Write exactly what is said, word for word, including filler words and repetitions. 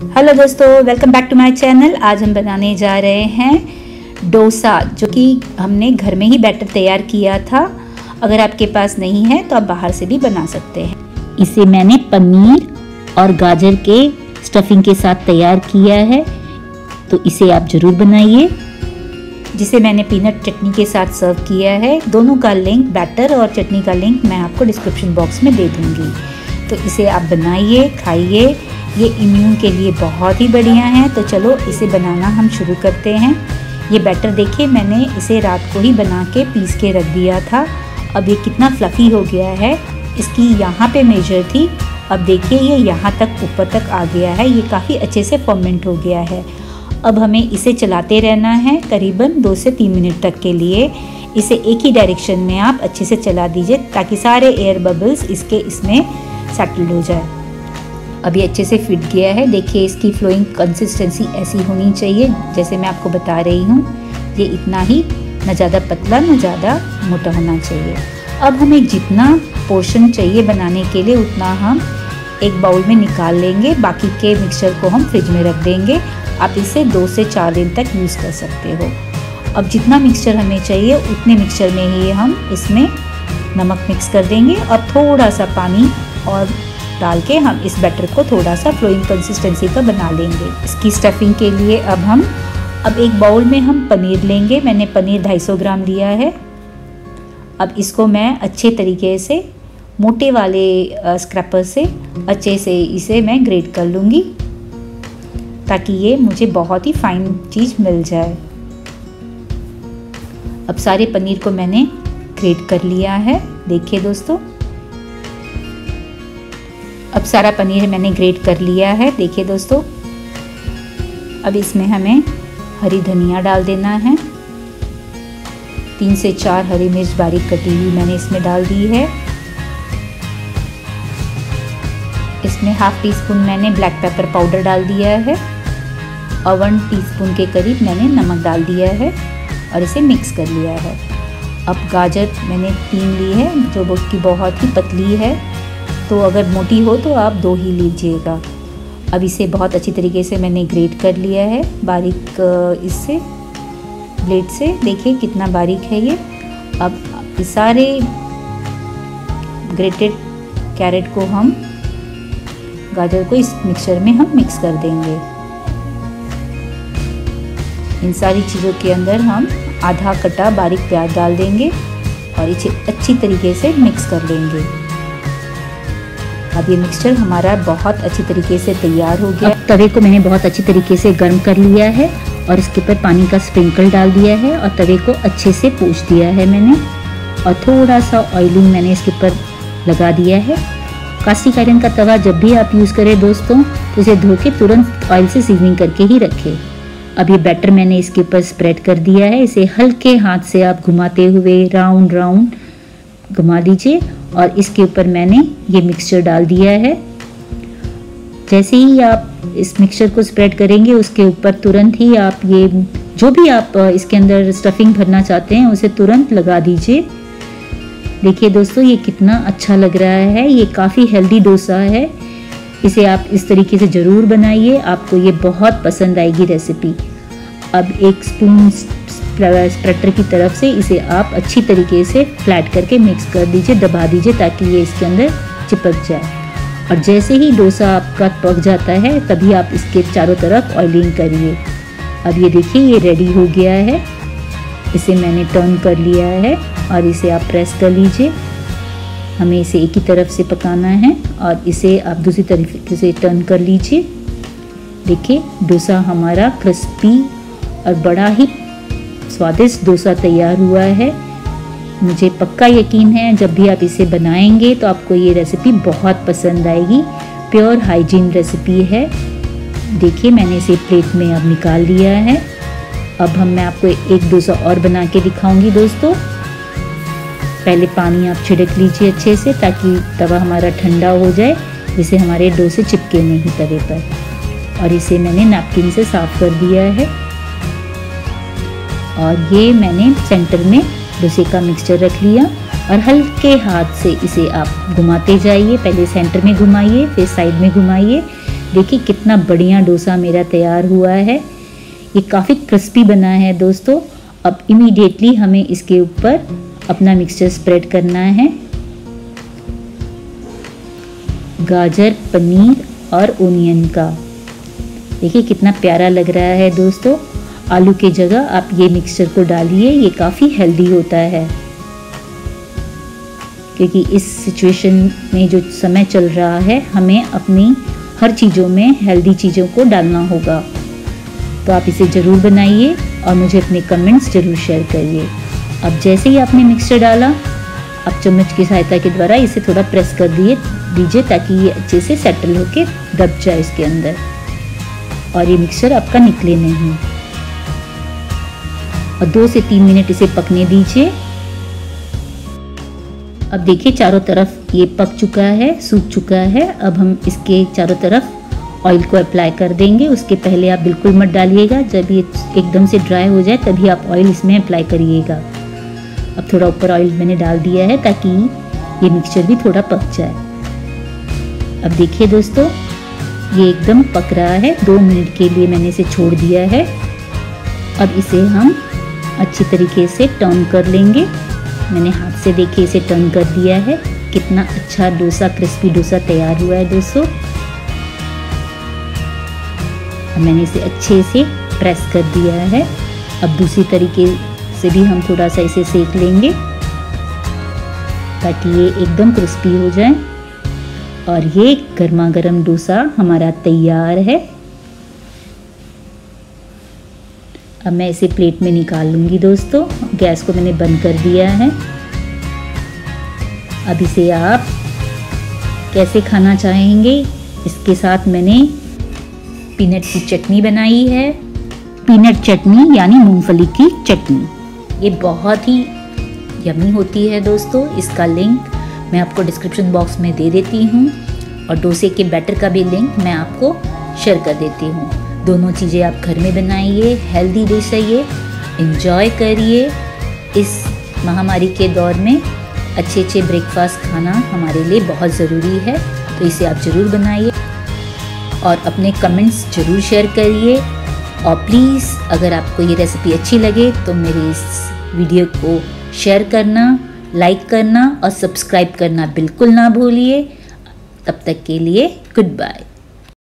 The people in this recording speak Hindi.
हेलो दोस्तों, welcome back to my channel. आज हम बनाने जा रहे हैं डोसा, जो कि हमने घर में ही बैटर तैयार किया था। अगर आपके पास नहीं है तो आप बाहर से भी बना सकते हैं। इसे मैंने पनीर और गाजर के स्टफिंग के साथ तैयार किया है, तो इसे आप ज़रूर बनाइए। जिसे मैंने पीनट चटनी के साथ सर्व किया है। दोनों का लिंक, बैटर और चटनी का लिंक, मैं आपको डिस्क्रिप्शन बॉक्स में दे दूँगी। तो इसे आप बनाइए, खाइए। ये इम्यून के लिए बहुत ही बढ़िया है। तो चलो इसे बनाना हम शुरू करते हैं। ये बैटर देखिए, मैंने इसे रात को ही बना के पीस के रख दिया था। अब ये कितना फ्लफ़ी हो गया है। इसकी यहाँ पे मेजर थी, अब देखिए ये यहाँ तक ऊपर तक आ गया है। ये काफ़ी अच्छे से फर्मेंट हो गया है। अब हमें इसे चलाते रहना है करीबन दो से तीन मिनट तक के लिए। इसे एक ही डायरेक्शन में आप अच्छे से चला दीजिए ताकि सारे एयर बबल्स इसके इसमें सेटल हो जाए। अभी अच्छे से फिट गया है। देखिए इसकी फ्लोइंग कंसिस्टेंसी ऐसी होनी चाहिए जैसे मैं आपको बता रही हूँ। ये इतना ही, न ज़्यादा पतला न ज़्यादा मोटा होना चाहिए। अब हमें जितना पोर्शन चाहिए बनाने के लिए उतना हम एक बाउल में निकाल लेंगे। बाकी के मिक्सचर को हम फ्रिज में रख देंगे। आप इसे दो से चार दिन तक यूज़ कर सकते हो। अब जितना मिक्सचर हमें चाहिए उतने मिक्सचर में ही हम इसमें नमक मिक्स कर देंगे और थोड़ा सा पानी और डाल के हम इस बैटर को थोड़ा सा फ्लोइंग कंसिस्टेंसी का बना लेंगे। इसकी स्टफिंग के लिए अब हम अब एक बाउल में हम पनीर लेंगे। मैंने पनीर दो सौ पचास ग्राम लिया है। अब इसको मैं अच्छे तरीके से मोटे वाले स्क्रैपर से अच्छे से इसे मैं ग्रेट कर लूँगी ताकि ये मुझे बहुत ही फाइन चीज़ मिल जाए। अब सारे पनीर को मैंने ग्रेट कर लिया है। देखिए दोस्तों, अब सारा पनीर मैंने ग्रेट कर लिया है। देखिए दोस्तों, अब इसमें हमें हरी धनिया डाल देना है। तीन से चार हरी मिर्च बारीक कटी हुई मैंने इसमें डाल दी है। इसमें हाफ टी स्पून मैंने ब्लैक पेपर पाउडर डाल दिया है और वन टीस्पून के करीब मैंने नमक डाल दिया है और इसे मिक्स कर लिया है। अब गाजर मैंने तीन ली है जो कि बहुत ही पतली है, तो अगर मोटी हो तो आप दो ही लीजिएगा। अब इसे बहुत अच्छी तरीके से मैंने ग्रेट कर लिया है बारीक इससे ब्लेड से। देखिए कितना बारीक है ये। अब इस सारे ग्रेटेड कैरेट को हम, गाजर को इस मिक्सचर में हम मिक्स कर देंगे। इन सारी चीज़ों के अंदर हम आधा कटा बारीक प्याज डाल देंगे और इसे अच्छी तरीके से मिक्स कर लेंगे। अब ये मिक्सचर हमारा बहुत अच्छी तरीके से तैयार हो गया। अब तवे को मैंने बहुत अच्छी तरीके से गर्म कर लिया है और इसके ऊपर पानी का स्प्रिंकल डाल दिया है और तवे को अच्छे से पोंछ दिया है मैंने और थोड़ा सा ऑयलिंग मैंने इसके ऊपर लगा दिया है। कास्टिक आयरन का तवा जब भी आप यूज़ करें दोस्तों, तो इसे धो के तुरंत ऑयल से सीजनिंग करके ही रखें। अब ये बैटर मैंने इसके ऊपर स्प्रेड कर दिया है। इसे हल्के हाथ से आप घुमाते हुए राउंड राउंड घुमा दीजिए और इसके ऊपर मैंने ये मिक्सचर डाल दिया है। जैसे ही आप इस मिक्सचर को स्प्रेड करेंगे उसके ऊपर तुरंत ही आप ये जो भी आप इसके अंदर स्टफिंग भरना चाहते हैं उसे तुरंत लगा दीजिए। देखिए दोस्तों, ये कितना अच्छा लग रहा है। ये काफ़ी हेल्दी डोसा है। इसे आप इस तरीके से ज़रूर बनाइए, आपको ये बहुत पसंद आएगी रेसिपी। अब एक स्पून स्प्रेटर की तरफ से इसे आप अच्छी तरीके से फ्लैट करके मिक्स कर दीजिए, दबा दीजिए ताकि ये इसके अंदर चिपक जाए। और जैसे ही डोसा आपका पक जाता है तभी आप इसके चारों तरफ ऑयलिंग करिए। अब ये देखिए ये रेडी हो गया है। इसे मैंने टर्न कर लिया है और इसे आप प्रेस कर लीजिए। हमें इसे एक ही तरफ से पकाना है और इसे आप दूसरी तरीके से टर्न कर लीजिए। देखिए डोसा हमारा क्रिस्पी और बड़ा ही स्वादिष्ट डोसा तैयार हुआ है। मुझे पक्का यकीन है जब भी आप इसे बनाएंगे तो आपको ये रेसिपी बहुत पसंद आएगी। प्योर हाइजीन रेसिपी है। देखिए मैंने इसे प्लेट में अब निकाल लिया है। अब हम मैं आपको एक डोसा और बना के दिखाऊंगी दोस्तों। पहले पानी आप छिड़क लीजिए अच्छे से ताकि तवा हमारा ठंडा हो जाए, जिससे हमारे डोसे चिपके नहीं तवे पर। और इसे मैंने नैपकिन से साफ कर दिया है और ये मैंने सेंटर में डोसे का मिक्सचर रख लिया और हल्के हाथ से इसे आप घुमाते जाइए। पहले सेंटर में घुमाइए, फिर साइड में घुमाइए। देखिए कितना बढ़िया डोसा मेरा तैयार हुआ है। ये काफ़ी क्रिस्पी बना है दोस्तों। अब इमीडिएटली हमें इसके ऊपर अपना मिक्सचर स्प्रेड करना है। गाजर, पनीर और ओनियन का। देखिए कितना प्यारा लग रहा है दोस्तों। आलू के जगह आप ये मिक्सचर को डालिए, ये काफ़ी हेल्दी होता है, क्योंकि इस सिचुएशन में जो समय चल रहा है हमें अपनी हर चीज़ों में हेल्दी चीज़ों को डालना होगा। तो आप इसे ज़रूर बनाइए और मुझे अपने कमेंट्स ज़रूर शेयर करिए। अब जैसे ही आपने मिक्सचर डाला, आप चम्मच की सहायता के द्वारा इसे थोड़ा प्रेस कर दिए दीजिए ताकि ये अच्छे से सेटल होके दब जाए इसके अंदर और ये मिक्सचर आपका निकले नहीं। और दो से तीन मिनट इसे पकने दीजिए। अब देखिए चारों तरफ ये पक चुका है, सूख चुका है। अब हम इसके चारों तरफ ऑयल को अप्लाई कर देंगे। उसके पहले आप बिल्कुल मत डालिएगा, जब ये एकदम से ड्राई हो जाए तभी आप ऑयल इसमें अप्लाई करिएगा। अब थोड़ा ऊपर ऑयल मैंने डाल दिया है ताकि ये मिक्सचर भी थोड़ा पक जाए। अब देखिए दोस्तों ये एकदम पक रहा है। दो मिनट के लिए मैंने इसे छोड़ दिया है। अब इसे हम अच्छी तरीके से टर्न कर लेंगे। मैंने हाथ से देखिए इसे टर्न कर दिया है। कितना अच्छा डोसा, क्रिस्पी डोसा तैयार हुआ है दोस्तों। अब मैंने इसे अच्छे से प्रेस कर दिया है। अब दूसरी तरीके से भी हम थोड़ा सा इसे सेक लेंगे ताकि ये एकदम क्रिस्पी हो जाए। और ये गर्मा गर्म डोसा हमारा तैयार है। अब मैं इसे प्लेट में निकाल लूँगी दोस्तों। गैस को मैंने बंद कर दिया है। अब इसे आप कैसे खाना चाहेंगे, इसके साथ मैंने पीनट की चटनी बनाई है। पीनट चटनी यानी मूंगफली की चटनी। ये बहुत ही यम्मी होती है दोस्तों। इसका लिंक मैं आपको डिस्क्रिप्शन बॉक्स में दे देती हूँ और डोसे के बैटर का भी लिंक मैं आपको शेयर कर देती हूँ। दोनों चीज़ें आप घर में बनाइए, हेल्दी डिश है ये, एंजॉय करिए। इस महामारी के दौर में अच्छे अच्छे ब्रेकफास्ट खाना हमारे लिए बहुत ज़रूरी है, तो इसे आप ज़रूर बनाइए और अपने कमेंट्स ज़रूर शेयर करिए। और प्लीज़ अगर आपको ये रेसिपी अच्छी लगे तो मेरे इस वीडियो को शेयर करना, लाइक करना और सब्सक्राइब करना बिल्कुल ना भूलिए। तब तक के लिए गुड बाय।